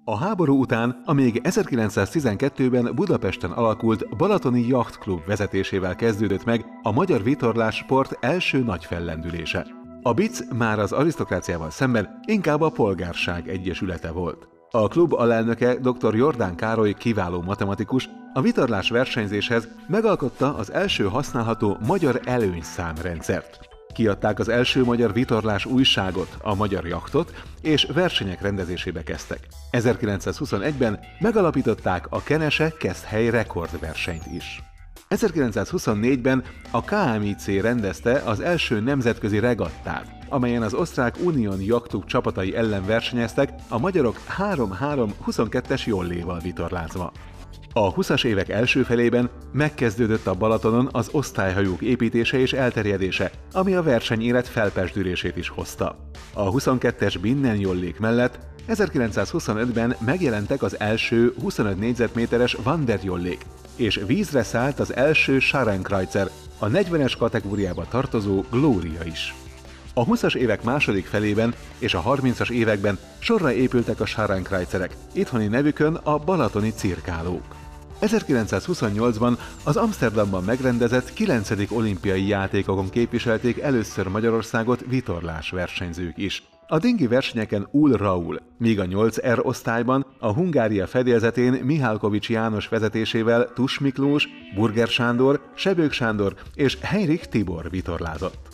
A háború után a még 1912-ben Budapesten alakult Balatoni Yacht Klub vezetésével kezdődött meg a magyar vitorlás sport első nagy fellendülése. A BIC már az arisztokráciával szemben inkább a polgárság egyesülete volt. A klub alelnöke dr. Jordán Károly kiváló matematikus a vitorlás versenyzéshez megalkotta az első használható magyar előnyszámrendszert. Kiadták az első magyar vitorlás újságot, a Magyar Jachtot, és versenyek rendezésébe kezdtek. 1921-ben megalapították a Kenese-Keszthely rekordversenyt is. 1924-ben a KMIC rendezte az első nemzetközi regattát, amelyen az osztrák Union Jachtuk csapatai ellen versenyeztek a magyarok 3-3-22-es jolléval vitorlázva. A 20-as évek első felében megkezdődött a Balatonon az osztályhajók építése és elterjedése, ami a versenyélet felpezsdülését is hozta. A 22-es Binnen-jollék mellett 1925-ben megjelentek az első 25 négyzetméteres Wanderjollék, és vízre szállt az első Scharrenkreuzer, a 40-es kategóriába tartozó Glória is. A 20-as évek második felében és a 30-as években sorra épültek a Scharrenkreutzerek, itthoni nevükön a balatoni cirkálók. 1928-ban az Amsterdamban megrendezett 9. olimpiai játékokon képviselték először Magyarországot vitorlás versenyzők is. A dingi versenyeken Ul Raul, míg a 8R osztályban a Hungária fedélzetén Mihálkovics János vezetésével Tus Miklós, Burger Sándor, Sebők Sándor és Heinrich Tibor vitorlázott.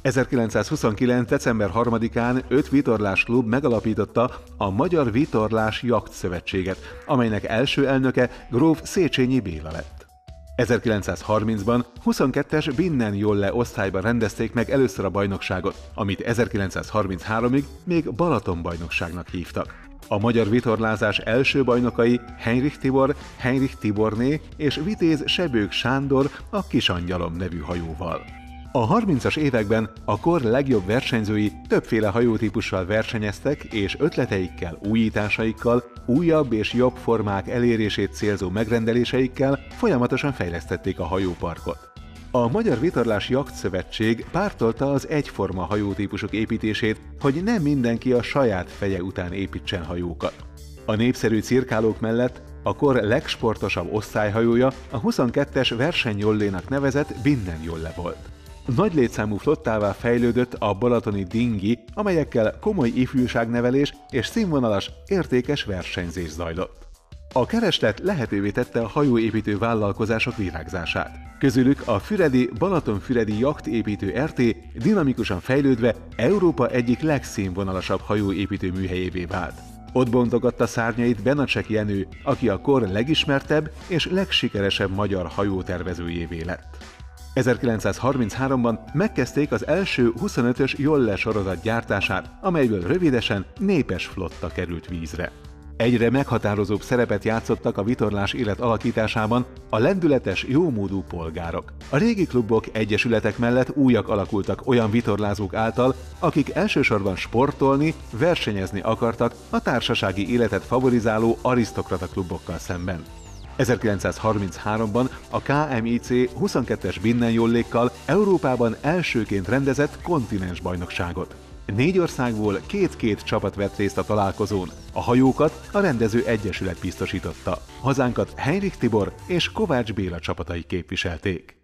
1929. december 3-án 5 vitorlás klub megalapította a Magyar Vitorlás Yacht Szövetséget, amelynek első elnöke gróf Széchenyi Béla lett. 1930-ban 22-es Binnen-Jolle osztályban rendezték meg először a bajnokságot, amit 1933-ig még Balaton-bajnokságnak hívtak. A magyar vitorlázás első bajnokai Heinrich Tibor, Heinrich Tiborné és Vitéz Sebők Sándor a Kisangyalom nevű hajóval. A 30-as években a kor legjobb versenyzői többféle hajótípussal versenyeztek, és ötleteikkel, újításaikkal, újabb és jobb formák elérését célzó megrendeléseikkel folyamatosan fejlesztették a hajóparkot. A Magyar Vitorlás Yacht Szövetség pártolta az egyforma hajótípusok építését, hogy nem mindenki a saját feje után építsen hajókat. A népszerű cirkálók mellett a kor legsportosabb osztályhajója a 22-es versenyjollénak nevezett Binnen-Jolle volt. Nagy létszámú flottává fejlődött a balatoni dingi, amelyekkel komoly ifjúságnevelés és színvonalas, értékes versenyzés zajlott. A kereslet lehetővé tette a hajóépítő vállalkozások virágzását. Közülük a füredi Balatonfüredi Yachtépítő RT dinamikusan fejlődve Európa egyik legszínvonalasabb hajóépítő műhelyévé vált. Ott bontogatta szárnyait Benacsek Jenő, aki a kor legismertebb és legsikeresebb magyar hajótervezőjévé lett. 1933-ban megkezdték az első 25-ös Jolle sorozat gyártását, amelyből rövidesen népes flotta került vízre. Egyre meghatározóbb szerepet játszottak a vitorlás élet alakításában a lendületes, jómódú polgárok. A régi klubok, egyesületek mellett újak alakultak olyan vitorlázók által, akik elsősorban sportolni, versenyezni akartak a társasági életet favorizáló arisztokrata klubokkal szemben. 1933-ban a KMIC 22-es Binnen-jollékkal Európában elsőként rendezett kontinensbajnokságot. 4 országból 2 csapat vett részt a találkozón. A hajókat a rendező egyesület biztosította. Hazánkat Heinrich Tibor és Kovács Béla csapatai képviselték.